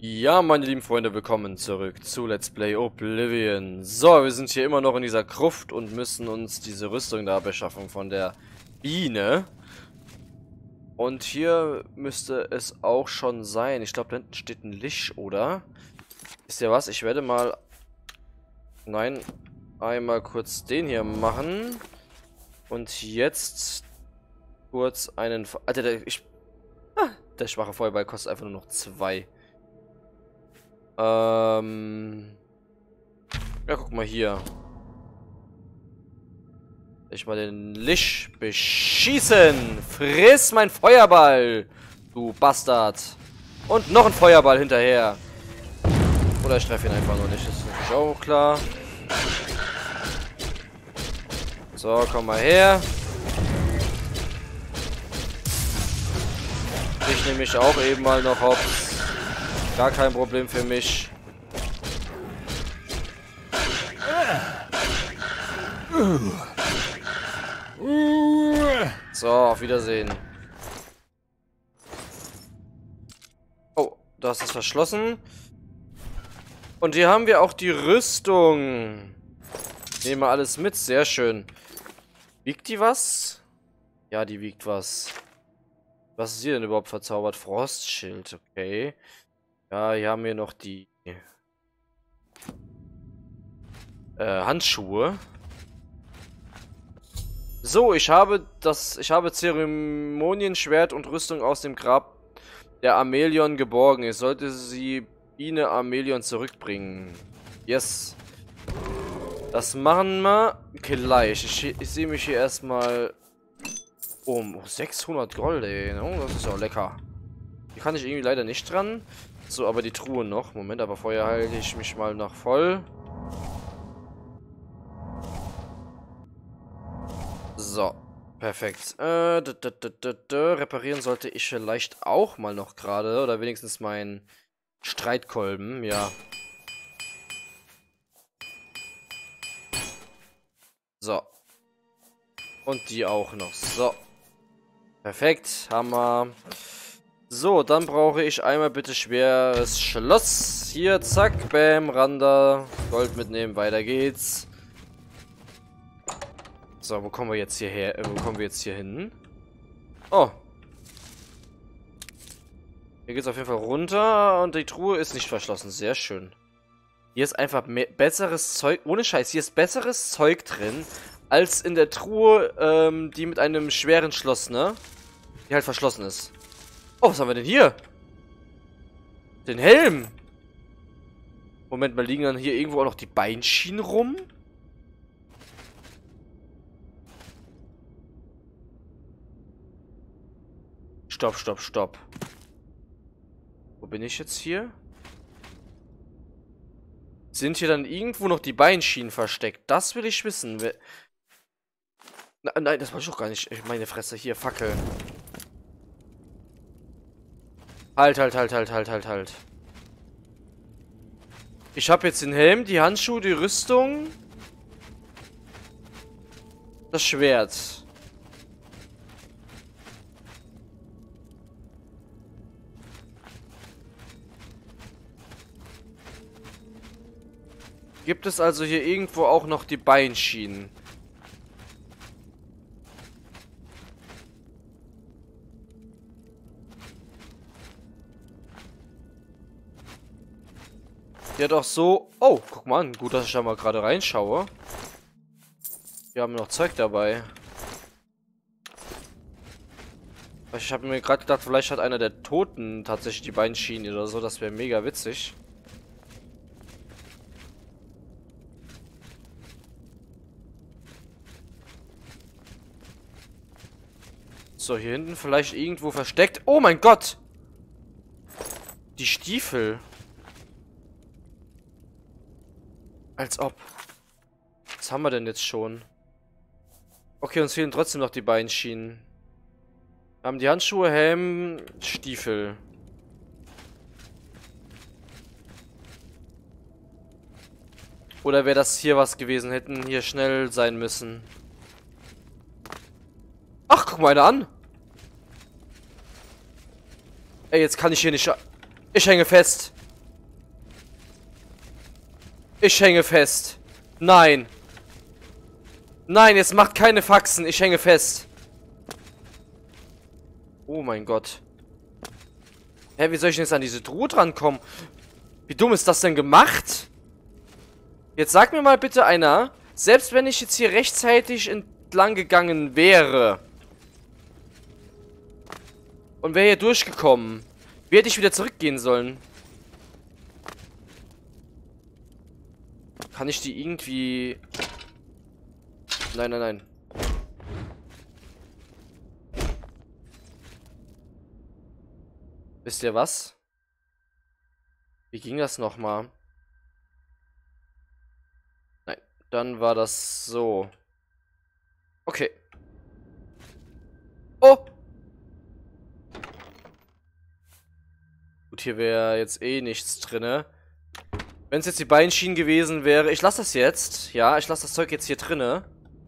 Ja, meine lieben Freunde, willkommen zurück zu Let's Play Oblivion. So, wir sind hier immer noch in dieser Gruft und müssen uns diese Rüstung da beschaffen von der Biene. Und hier müsste es auch schon sein. Ich glaube, da hinten steht ein Licht, oder? Wisst ihr was? Ich werde mal... Nein, einmal kurz den hier machen. Und jetzt kurz einen... Alter, der schwache Feuerball kostet einfach nur noch 2. Ja, guck mal hier. Ich mal den Lisch beschießen. Friss mein Feuerball, du Bastard. Und noch ein Feuerball hinterher. Oder ich treffe ihn einfach nur nicht. Das ist natürlich auch klar. So, komm mal her. Ich nehme mich auch eben mal noch hops. Gar kein Problem für mich. So, auf Wiedersehen. Oh, das ist verschlossen. Und hier haben wir auch die Rüstung. Nehmen wir alles mit, sehr schön. Wiegt die was? Ja, die wiegt was. Was ist hier denn überhaupt verzaubert? Frostschild, okay. Ja, hier haben wir noch die Handschuhe. So, ich habe Zeremonienschwert und Rüstung aus dem Grab der Amelion geborgen. Ich sollte sie Biene Amelion zurückbringen. Yes. Das machen wir gleich. Ich sehe mich hier erstmal um 600 Gold, ey. Oh, das ist ja lecker. Hier kann ich irgendwie leider nicht dran. So, aber die Truhe noch. Moment, aber vorher halte ich mich mal noch voll. So, perfekt. Reparieren sollte ich vielleicht auch mal noch gerade. Oder wenigstens meinen Streitkolben, ja. So. Und die auch noch. So. Perfekt, Hammer. So, dann brauche ich einmal bitte schweres Schloss. Hier, zack, bam, Randa. Gold mitnehmen, weiter geht's. So, wo kommen wir jetzt hierher? Wo kommen wir jetzt hier hin? Oh. Hier geht's auf jeden Fall runter und die Truhe ist nicht verschlossen. Sehr schön. Hier ist einfach besseres Zeug. Ohne Scheiß, hier ist besseres Zeug drin, als in der Truhe, die mit einem schweren Schloss, ne? Die halt verschlossen ist. Oh, was haben wir denn hier? Den Helm. Moment mal, liegen dann hier irgendwo auch noch die Beinschienen rum? Stopp, stopp, stopp. Wo bin ich jetzt hier? Sind hier dann irgendwo noch die Beinschienen versteckt? Das will ich wissen. Nein, das wollte ich doch gar nicht. Meine Fresse, hier, Fackel. Halt. Ich habe jetzt den Helm, die Handschuhe, die Rüstung. Das Schwert. Gibt es also hier irgendwo auch noch die Beinschienen? Ja, doch so. Oh, guck mal an. Gut, dass ich da mal gerade reinschaue. Wir haben noch Zeug dabei. Ich habe mir gerade gedacht, vielleicht hat einer der Toten tatsächlich die Beinschienen oder so. Das wäre mega witzig. So, hier hinten vielleicht irgendwo versteckt. Oh mein Gott! Die Stiefel. Als ob. Was haben wir denn jetzt schon? Okay, uns fehlen trotzdem noch die Beinschienen. Wir haben die Handschuhe, Helm, Stiefel. Oder wäre das hier was gewesen? Hätten hier schnell sein müssen. Ach, guck mal einer an. Ey, jetzt kann ich hier nicht... Ich hänge fest. Ich hänge fest. Nein. Nein, jetzt macht keine Faxen. Ich hänge fest. Oh mein Gott. Hä, wie soll ich denn jetzt an diese Truhe drankommen? Wie dumm ist das denn gemacht? Jetzt sag mir mal bitte einer, selbst wenn ich jetzt hier rechtzeitig entlang gegangen wäre und wäre hier durchgekommen, wie hätte ich wieder zurückgehen sollen? Kann ich die irgendwie... Nein, nein, nein. Wisst ihr was? Wie ging das nochmal? Nein, dann war das so. Okay. Oh! Gut, hier wäre jetzt eh nichts drinne. Wenn es jetzt die Beinschienen gewesen wäre... Ich lasse das jetzt. Ja, ich lasse das Zeug jetzt hier drinne.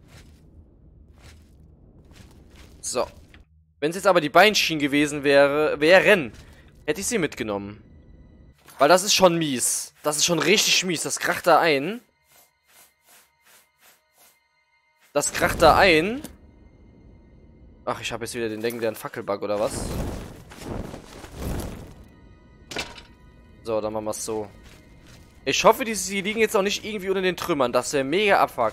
So. Wenn es jetzt aber die Beinschienen gewesen wären, hätte ich sie mitgenommen. Weil das ist schon mies. Das ist schon richtig mies. Das kracht da ein. Das kracht da ein. Ach, ich habe jetzt wieder den legendären Fackelbug oder was? So, dann machen wir es so. Ich hoffe, die liegen jetzt auch nicht irgendwie unter den Trümmern. Das wäre mega Abfuck.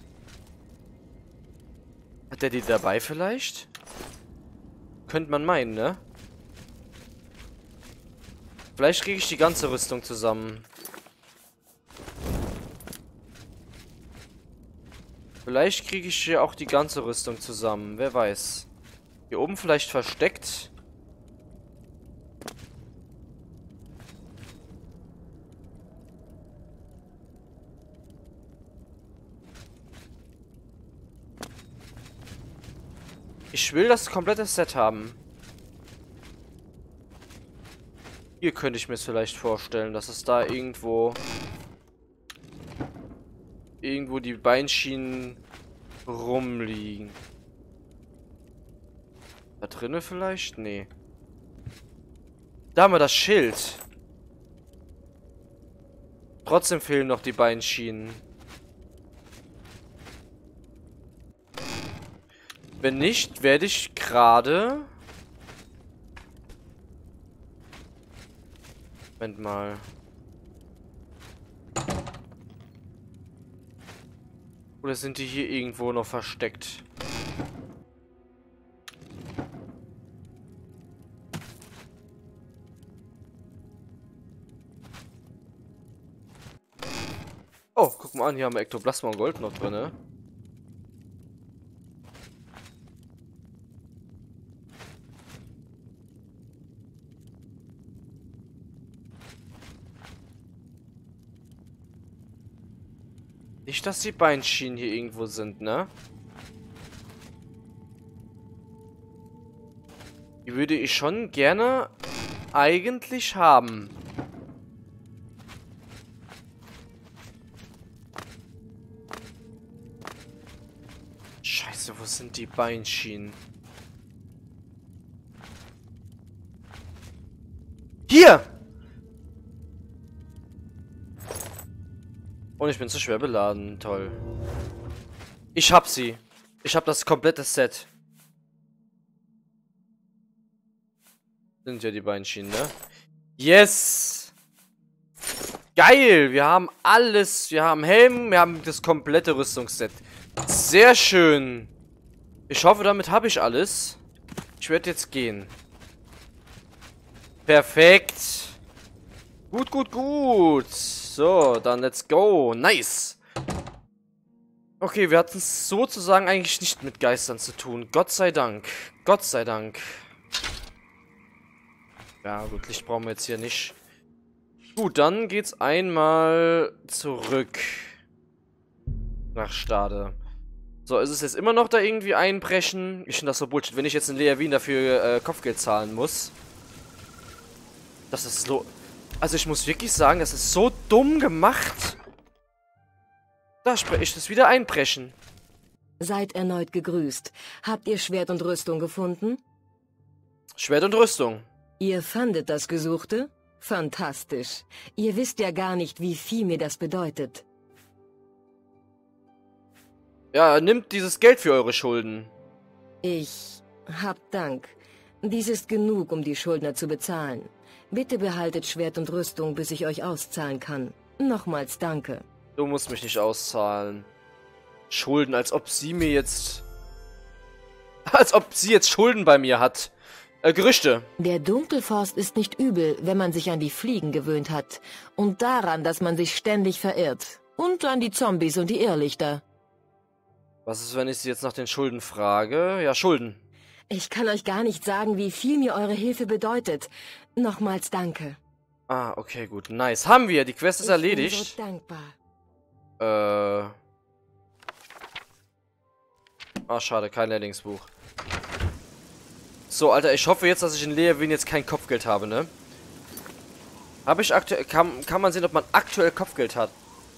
Hat der die dabei vielleicht? Könnte man meinen, ne? Vielleicht kriege ich die ganze Rüstung zusammen. Vielleicht kriege ich hier auch die ganze Rüstung zusammen. Wer weiß. Hier oben vielleicht versteckt. Ich will das komplette Set haben. Hier könnte ich mir es vielleicht vorstellen, dass es da irgendwo die Beinschienen rumliegen. Da drinnen vielleicht? Nee. Da haben wir das Schild. Trotzdem fehlen noch die Beinschienen. Wenn nicht, werde ich gerade... Moment mal. Oder sind die hier irgendwo noch versteckt? Oh, guck mal an, hier haben wir Ektoplasma und Gold noch drin, ne? Nicht, dass die Beinschienen hier irgendwo sind, ne? Die würde ich schon gerne eigentlich haben. Scheiße, wo sind die Beinschienen? Hier! Und ich bin zu schwer beladen. Toll. Ich hab sie. Ich hab das komplette Set. Sind ja die Beinschienen, ne? Yes! Geil! Wir haben alles. Wir haben Helm, wir haben das komplette Rüstungsset. Sehr schön. Ich hoffe, damit habe ich alles. Ich werde jetzt gehen. Perfekt. Gut, gut, gut. So, dann let's go. Nice. Okay, wir hatten es sozusagen eigentlich nicht mit Geistern zu tun. Gott sei Dank. Gott sei Dank. Ja, gut, Licht brauchen wir jetzt hier nicht. Gut, dann geht's einmal zurück. Nach Stade. So, ist es jetzt immer noch da irgendwie einbrechen? Ich finde das so Bullshit, wenn ich jetzt in Lea Wien dafür Kopfgeld zahlen muss. Das ist so... Also ich muss wirklich sagen, das ist so dumm gemacht. Da spreche ich das wieder einbrechen. Seid erneut gegrüßt. Habt ihr Schwert und Rüstung gefunden? Schwert und Rüstung. Ihr fandet das Gesuchte? Fantastisch. Ihr wisst ja gar nicht, wie viel mir das bedeutet. Ja, nimmt dieses Geld für eure Schulden. Habt Dank. Dies ist genug, um die Schuldner zu bezahlen. Bitte behaltet Schwert und Rüstung, bis ich euch auszahlen kann. Nochmals danke. Du musst mich nicht auszahlen. Schulden, als ob sie mir jetzt... Als ob sie jetzt Schulden bei mir hat. Gerüchte. Der Dunkelforst ist nicht übel, wenn man sich an die Fliegen gewöhnt hat. Und daran, dass man sich ständig verirrt. Und an die Zombies und die Irrlichter. Was ist, wenn ich sie jetzt nach den Schulden frage? Ja, Schulden. Ich kann euch gar nicht sagen, wie viel mir eure Hilfe bedeutet. Nochmals danke. Ah, okay, gut. Nice. Haben wir. Die Quest ist erledigt. Ich bin so dankbar. Ah, schade. Kein Lehrlingsbuch. So, Alter. Ich hoffe jetzt, dass ich in Leerwin jetzt kein Kopfgeld habe, ne? Habe ich aktuell... Kann man sehen, ob man aktuell Kopfgeld hat?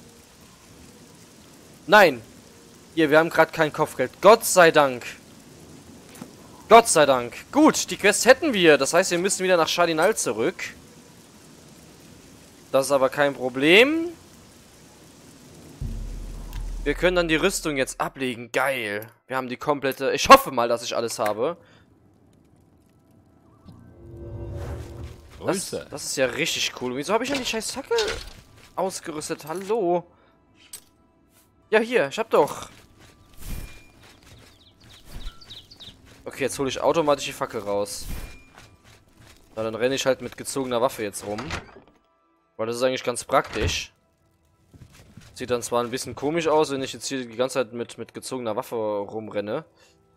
Nein. Hier, wir haben gerade kein Kopfgeld. Gott sei Dank. Gott sei Dank. Gut, die Quest hätten wir. Das heißt, wir müssen wieder nach Schadinal zurück. Das ist aber kein Problem. Wir können dann die Rüstung jetzt ablegen. Geil. Wir haben die komplette... Ich hoffe mal, dass ich alles habe. Das ist ja richtig cool. Wieso habe ich denn die scheiß Fackel ausgerüstet? Hallo? Ja, hier. Ich hab doch... Okay, jetzt hole ich automatisch die Fackel raus. Na, dann renne ich halt mit gezogener Waffe jetzt rum. Weil das ist eigentlich ganz praktisch. Sieht dann zwar ein bisschen komisch aus, wenn ich jetzt hier die ganze Zeit mit gezogener Waffe rumrenne.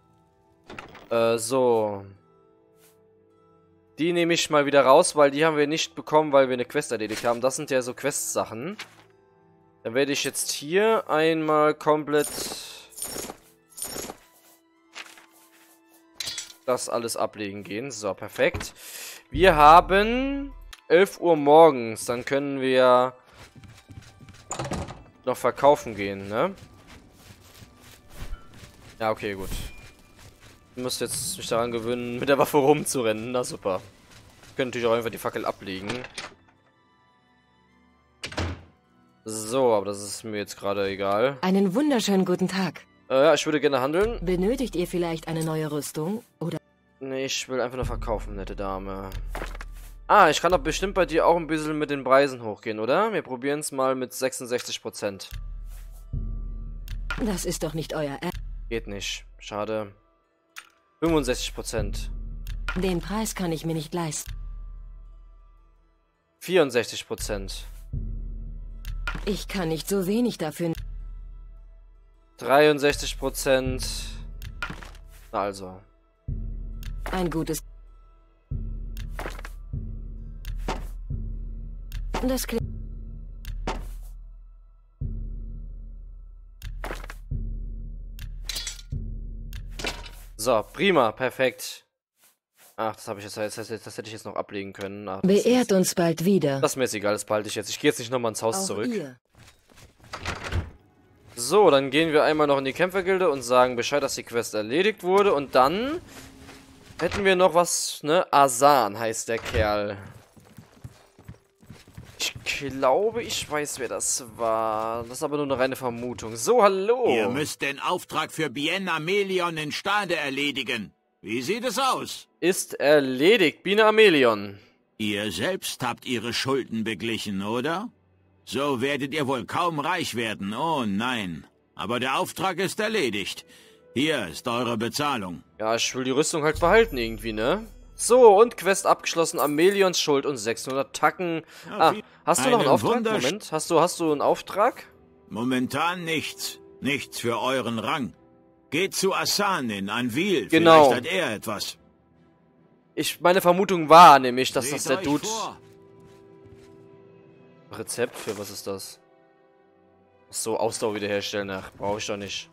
So. Die nehme ich mal wieder raus, weil die haben wir nicht bekommen, weil wir eine Quest erledigt haben. Das sind ja so Quest-Sachen. Dann werde ich jetzt hier einmal komplett... das alles ablegen gehen. So, perfekt. Wir haben 11 Uhr morgens. Dann können wir noch verkaufen gehen, ne? Ja, okay, gut. Ich muss jetzt mich daran gewöhnen, mit der Waffe rumzurennen. Na super. Ich könnte natürlich auch einfach die Fackel ablegen. So, aber das ist mir jetzt gerade egal. Einen wunderschönen guten Tag. Ja, ich würde gerne handeln. Benötigt ihr vielleicht eine neue Rüstung? Oder... Nee, ich will einfach nur verkaufen, nette Dame. Ah, ich kann doch bestimmt bei dir auch ein bisschen mit den Preisen hochgehen, oder? Wir probieren es mal mit 66%. Das ist doch nicht euer Ernst. Geht nicht. Schade. 65%. Den Preis kann ich mir nicht leisten. 64%. Ich kann nicht so wenig dafür... 63%. Na also. Ein gutes... Das klingt... So, prima, perfekt. Ach, das habe ich jetzt, das hätte ich jetzt noch ablegen können. Ach, Beehrt uns bald wieder. Das ist mir jetzt egal, das behalte ich jetzt. Ich gehe jetzt nicht nochmal ins Haus Auch zurück. ihr. So, dann gehen wir einmal noch in die Kämpfergilde und sagen Bescheid, dass die Quest erledigt wurde. Und dann hätten wir noch was, ne? Asan heißt der Kerl. Ich glaube, ich weiß, wer das war. Das ist aber nur eine reine Vermutung. So, hallo. Ihr müsst den Auftrag für Bien Amelion in Stade erledigen. Wie sieht es aus? Ist erledigt, Biene Amelion. Ihr selbst habt ihre Schulden beglichen, oder? So werdet ihr wohl kaum reich werden, oh nein. Aber der Auftrag ist erledigt. Hier ist eure Bezahlung. Ja, ich will die Rüstung halt behalten irgendwie, ne? So, und Quest abgeschlossen, Amelions Schuld und 600 Tacken. Ah, hast du noch einen Auftrag? Moment, hast du einen Auftrag? Momentan nichts. Nichts für euren Rang. Geht zu Asan in Anvil, genau. Vielleicht hat er etwas. Meine Vermutung war nämlich, dass das der Seht Dude... euch vor. Rezept für was ist das? Ach so, Ausdauer wiederherstellen, ach, brauche ich doch nicht.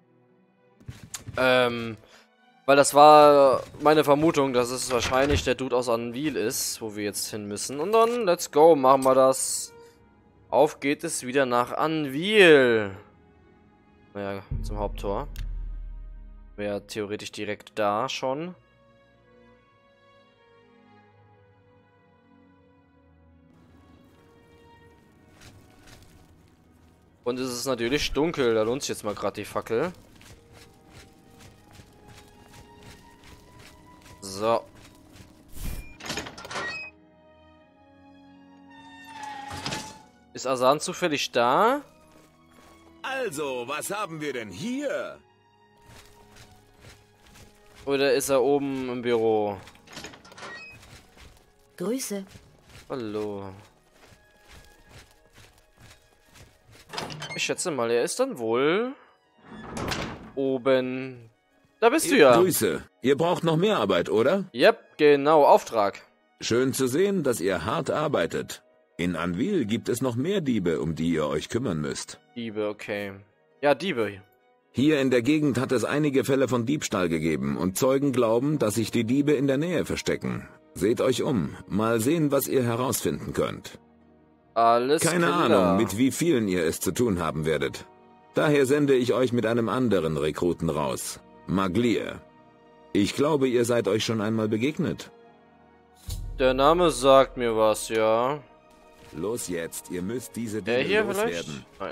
Weil das war meine Vermutung, dass es wahrscheinlich der Dude aus Anvil ist, wo wir jetzt hin müssen. Und dann, let's go, machen wir das. Auf geht es wieder nach Anvil. Naja, zum Haupttor. Wäre theoretisch direkt da schon. Und es ist natürlich dunkel. Da lohnt sich jetzt mal gerade die Fackel. So. Ist Asan zufällig da? Also, was haben wir denn hier? Oder ist er oben im Büro? Grüße. Hallo. Ich schätze mal, er ist dann wohl oben. Da bist du ja. Grüße. Ihr braucht noch mehr Arbeit, oder? Yep, genau, Auftrag. Schön zu sehen, dass ihr hart arbeitet. In Anvil gibt es noch mehr Diebe, um die ihr euch kümmern müsst. Diebe, okay. Ja, Diebe. Hier in der Gegend hat es einige Fälle von Diebstahl gegeben und Zeugen glauben, dass sich die Diebe in der Nähe verstecken. Seht euch um. Mal sehen, was ihr herausfinden könnt. Alles Keine klar. Ahnung, mit wie vielen ihr es zu tun haben werdet. Daher sende ich euch mit einem anderen Rekruten raus. Maglir. Ich glaube, ihr seid euch schon einmal begegnet. Der Name sagt mir was, ja. Los jetzt, ihr müsst diese Der Diebe hier vielleicht? loswerden. Nein.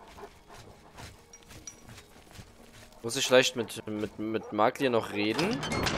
Muss ich vielleicht mit Maglir noch reden?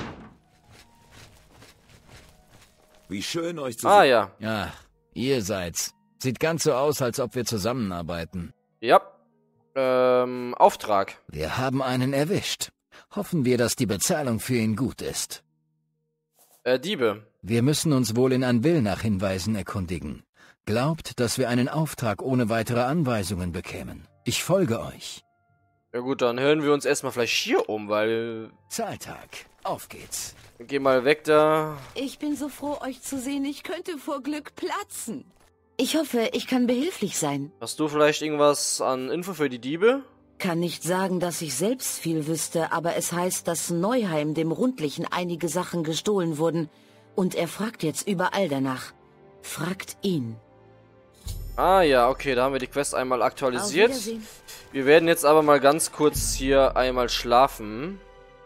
Wie schön euch zu Ah, sehen. ja. Ja, ihr seid's. Sieht ganz so aus, als ob wir zusammenarbeiten. Ja. Auftrag. Wir haben einen erwischt. Hoffen wir, dass die Bezahlung für ihn gut ist. Diebe. Wir müssen uns wohl in Anvil nach Hinweisen erkundigen. Glaubt, dass wir einen Auftrag ohne weitere Anweisungen bekämen. Ich folge euch. Ja gut, dann hören wir uns erstmal vielleicht hier um, weil... Zahltag. Auf geht's. Geh mal weg da. Ich bin so froh, euch zu sehen. Ich könnte vor Glück platzen. Ich hoffe, ich kann behilflich sein. Hast du vielleicht irgendwas an Info für die Diebe? Kann nicht sagen, dass ich selbst viel wüsste, aber es heißt, dass Neuheim dem Rundlichen einige Sachen gestohlen wurden. Und er fragt jetzt überall danach. Fragt ihn. Ah ja, okay, da haben wir die Quest einmal Auf aktualisiert. Wiedersehen. Wir werden jetzt aber mal ganz kurz hier einmal schlafen.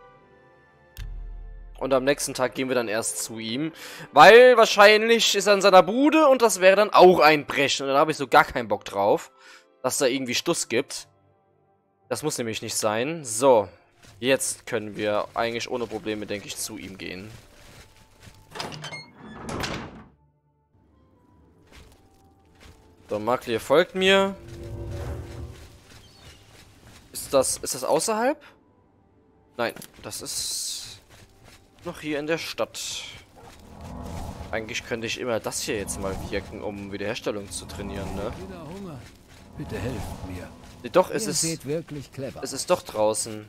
Und am nächsten Tag gehen wir dann erst zu ihm. Weil wahrscheinlich ist er in seiner Bude und das wäre dann auch Einbrechen. Und da habe ich so gar keinen Bock drauf, dass da irgendwie Stuss gibt. Das muss nämlich nicht sein. So, jetzt können wir eigentlich ohne Probleme, denke ich, zu ihm gehen. So, Maglir folgt mir. Ist das außerhalb? Nein, das ist noch hier in der Stadt. Eigentlich könnte ich immer das hier jetzt mal wirken, um Wiederherstellung zu trainieren, ne? Wieder Hunger. Bitte helft mir. Nee, doch, Ihr es seht wirklich clever. ist doch draußen.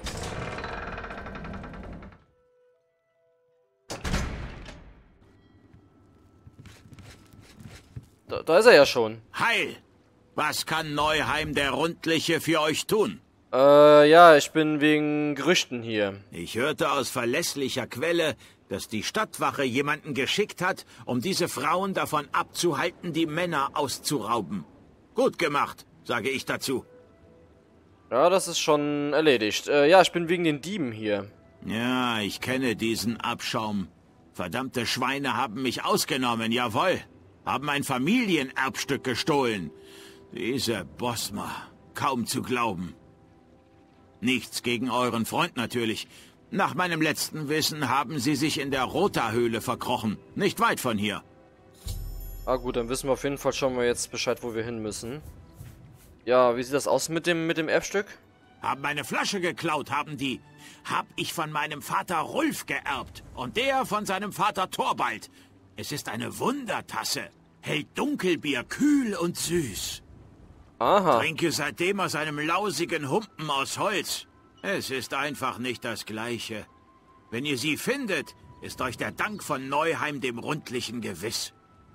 Da ist er ja schon. Heil! Was kann Neuheim der Rundliche für euch tun? Ja, ich bin wegen Gerüchten hier. Ich hörte aus verlässlicher Quelle, dass die Stadtwache jemanden geschickt hat, um diese Frauen davon abzuhalten, die Männer auszurauben. Gut gemacht, sage ich dazu. Ja, das ist schon erledigt. Ja, ich bin wegen den Dieben hier. Ja, ich kenne diesen Abschaum. Verdammte Schweine haben mich ausgenommen, jawohl. Haben ein Familienerbstück gestohlen. Diese Bosma, kaum zu glauben. Nichts gegen euren Freund natürlich. Nach meinem letzten Wissen haben sie sich in der Rota-Höhle verkrochen. Nicht weit von hier. Ah gut, dann wissen wir auf jeden Fall schon mal jetzt Bescheid, wo wir hin müssen. Ja, wie sieht das aus mit dem Erbstück? Haben eine Flasche geklaut, haben die. Hab ich von meinem Vater Rolf geerbt. Und der von seinem Vater Thorvald. Es ist eine Wundertasse. Hält Dunkelbier kühl und süß. Aha. Trinke seitdem aus einem lausigen Humpen aus Holz. Es ist einfach nicht das Gleiche. Wenn ihr sie findet, ist euch der Dank von Neuheim dem Rundlichen gewiss.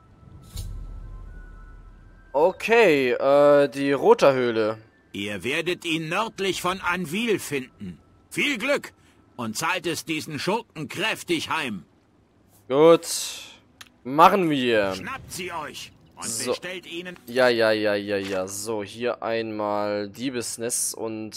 Okay, die Rota-Höhle. Ihr werdet ihn nördlich von Anvil finden. Viel Glück und zahlt es diesen Schurken kräftig heim. Gut. Machen wir. Schnappt sie euch und So. bestellt ihnen... Ja. So, hier einmal Diebesnest und...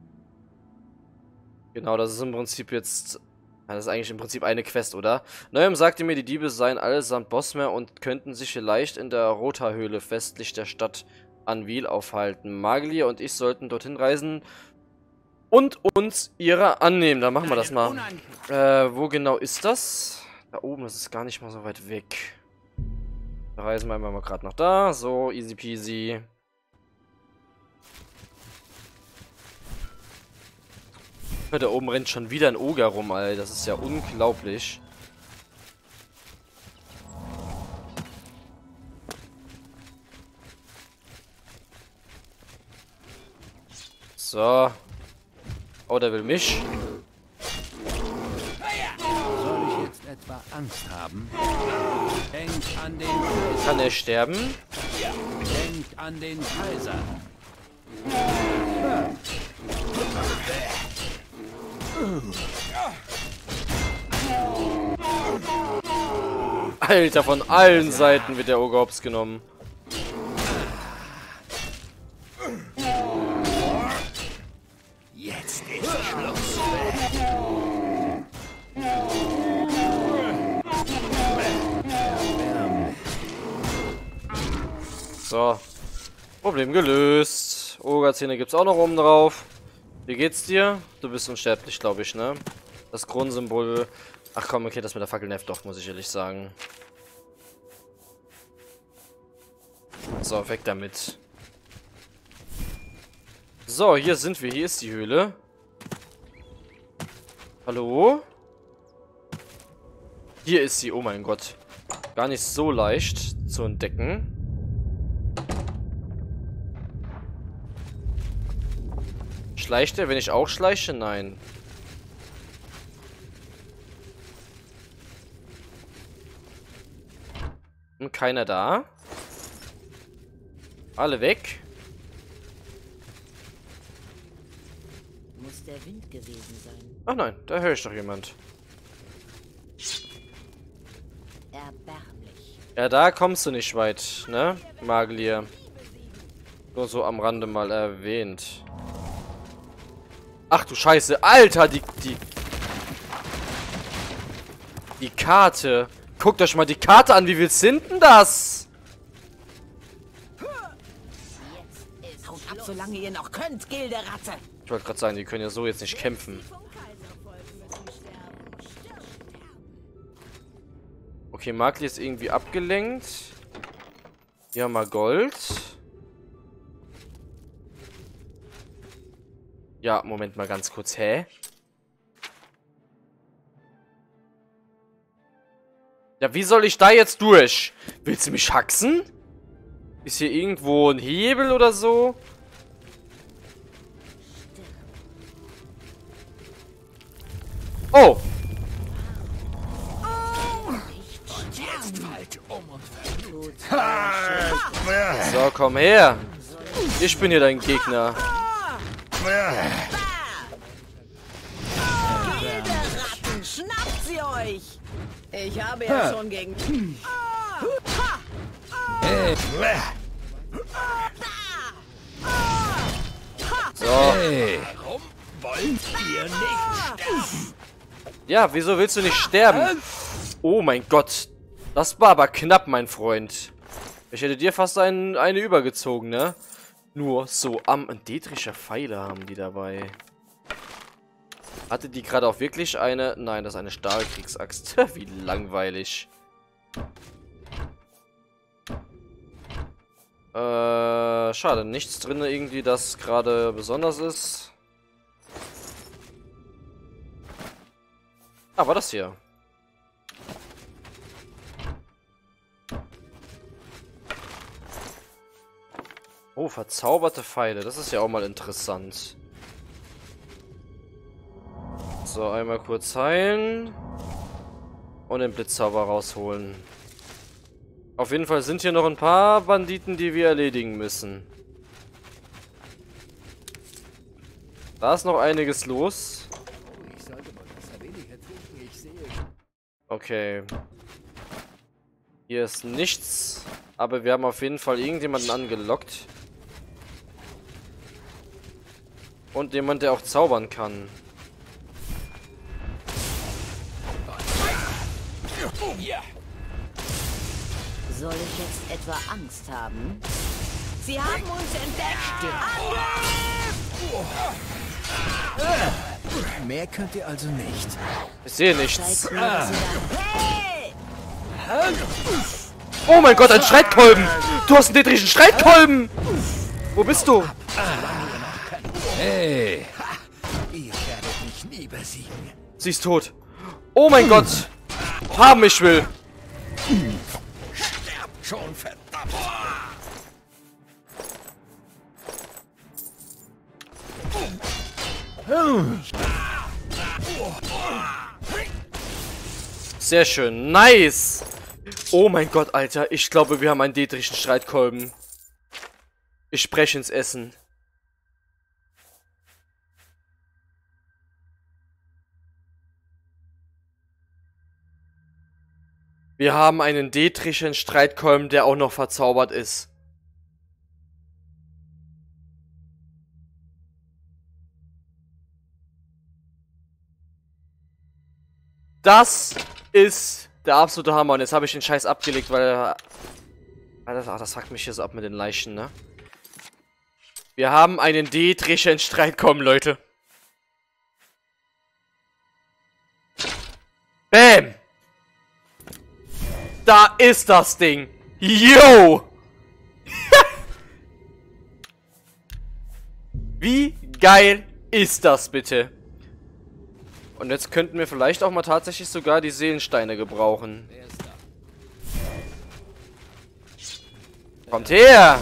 Genau, das ist im Prinzip jetzt... Das ist eigentlich im Prinzip eine Quest, oder? Neuem sagte mir, die Diebe seien allesamt Bosmer und könnten sich vielleicht in der Rota-Höhle westlich der Stadt Anvil aufhalten. Maglia und ich sollten dorthin reisen und uns ihrer annehmen. Dann machen wir das mal. Wo genau ist das? Da oben, das ist gar nicht mal so weit weg. Da reisen wir mal gerade noch da. So, easy peasy. Da oben rennt schon wieder ein Oger rum, Alter. Das ist ja unglaublich. So. Oh, der will mich. Soll ich jetzt etwa Angst haben? Denkt an den Kaiser. Kann er sterben? Denkt an den Kaiser. Alter, von allen Seiten wird der Oger hops genommen. Jetzt ist Schluss. So. Problem gelöst. Ogerzähne gibt's auch noch oben drauf. Wie geht's dir? Du bist unsterblich, glaube ich, ne? Das Kronsymbol. Ach komm, okay, das mit der Fackel nervt doch, muss ich ehrlich sagen. So, weg damit. So, hier sind wir. Hier ist die Höhle. Hallo? Hier ist sie. Oh mein Gott. Gar nicht so leicht zu entdecken. Schleicht er, wenn ich auch schleiche? Nein. Und keiner da. Alle weg. Muss der Wind gewesen sein. Ach nein, da höre ich doch jemand. Erbärmlich. Ja, da kommst du nicht weit, ne? Maglia. Nur so am Rande mal erwähnt. Ach du Scheiße, Alter, die Karte. Guckt euch mal die Karte an, wie viel sind denn das? Haut ab, solange ihr noch könnt, Gilderatte. Ich wollte gerade sagen, die können ja so jetzt nicht kämpfen. Okay, Maglia ist irgendwie abgelenkt. Hier haben wir Gold. Ja, Moment mal ganz kurz. Hä? Ja, wie soll ich da jetzt durch? Willst du mich haxen? Ist hier irgendwo ein Hebel oder so? Oh! So, komm her. Ich bin hier dein Gegner. Gilderatten, schnappt sie euch. Ich habe ja schon gegen... So. Warum wollt ihr nicht sterben? Ja, wieso willst du nicht sterben? Oh mein Gott. Das war aber knapp, mein Freund. Ich hätte dir fast eine übergezogen, ne? Nur so ein Dietricher Pfeiler haben die dabei. Hatte die gerade auch wirklich eine... Nein, das ist eine Stahlkriegsaxt. Wie langweilig. Schade. Nichts drin irgendwie, das gerade besonders ist. Ah, war das hier? Oh, verzauberte Pfeile. Das ist ja auch mal interessant. So, einmal kurz heilen. Und den Blitzzauber rausholen. Auf jeden Fall sind hier noch ein paar Banditen, die wir erledigen müssen. Da ist noch einiges los. Okay. Hier ist nichts. Aber wir haben auf jeden Fall irgendjemanden angelockt. Und jemand, der auch zaubern kann. Soll ich jetzt etwa Angst haben? Sie haben uns entdeckt. Mehr könnt ihr also nicht. Ich sehe nichts. Zeigt mir, was Sie da... Hey! Oh mein Gott, ein Streitkolben! Du hast einen dietrichischen Streitkolben! Wo bist du? Hey! Ihr werdet mich nie besiegen. Sie ist tot. Oh mein Gott! Haben ich will! Sterbt schon, verdammt! Sehr schön. Nice! Oh mein Gott, Alter. Ich glaube, wir haben einen dietrichischen Streitkolben. Ich spreche ins Essen. Wir haben einen dietrichischen Streitkolben, der auch noch verzaubert ist. Das ist der absolute Hammer. Und jetzt habe ich den Scheiß abgelegt, weil... Ach, das fuckt mich hier so ab mit den Leichen, ne? Wir haben einen dietrichischen Streitkolben, Leute. Bam! Da ist das Ding. Yo! Wie geil ist das bitte? Und jetzt könnten wir vielleicht auch mal tatsächlich sogar die Seelensteine gebrauchen. Kommt her!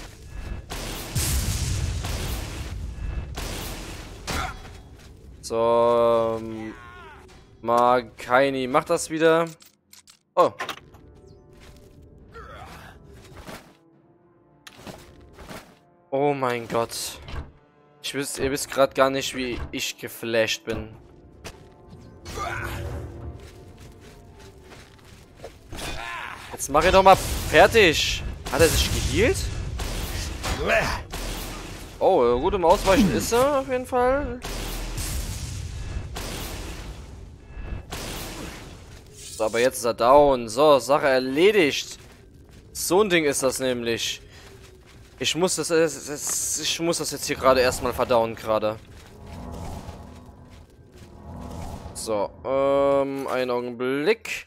So, Makaini macht das wieder. Oh. Oh mein Gott. Ihr wisst gerade gar nicht, wie ich geflasht bin. Jetzt mach ihn doch mal fertig. Hat er sich geheilt? Oh, gut im Ausweichen ist er auf jeden Fall. So, aber jetzt ist er down. So, Sache erledigt. So ein Ding ist das nämlich. Ich muss das jetzt hier gerade erstmal verdauen gerade. So, einen Augenblick.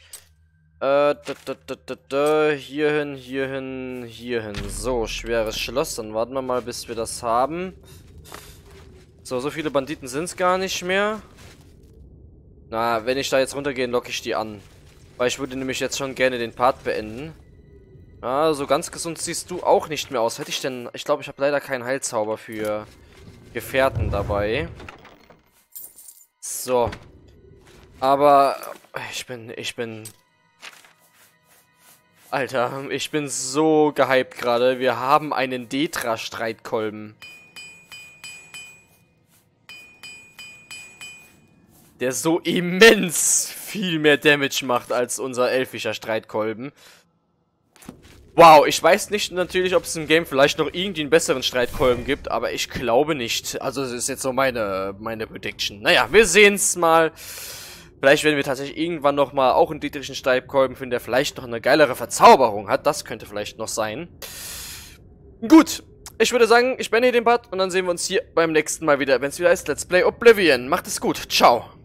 Hierhin, hierhin, hierhin. So, schweres Schloss. Dann warten wir mal, bis wir das haben. So, so viele Banditen sind es gar nicht mehr. Na, wenn ich da jetzt runtergehe, locke ich die an. Weil ich würde nämlich jetzt schon gerne den Part beenden. Ah, so ganz gesund siehst du auch nicht mehr aus. Hätte ich denn... Ich glaube, ich habe leider keinen Heilzauber für Gefährten dabei. So. Aber... Ich bin... Alter, ich bin so gehypt gerade. Wir haben einen Detra-Streitkolben. Der so immens viel mehr Damage macht als unser elfischer Streitkolben. Wow, ich weiß nicht natürlich, ob es im Game vielleicht noch irgendwie einen besseren Streitkolben gibt, aber ich glaube nicht. Also das ist jetzt so meine Prediction. Naja, wir sehen es mal. Vielleicht werden wir tatsächlich irgendwann nochmal auch einen dietrichischen Streitkolben finden, der vielleicht noch eine geilere Verzauberung hat. Das könnte vielleicht noch sein. Gut, ich würde sagen, ich beende hier den Part und dann sehen wir uns hier beim nächsten Mal wieder, wenn es wieder heißt Let's Play Oblivion. Macht es gut, ciao.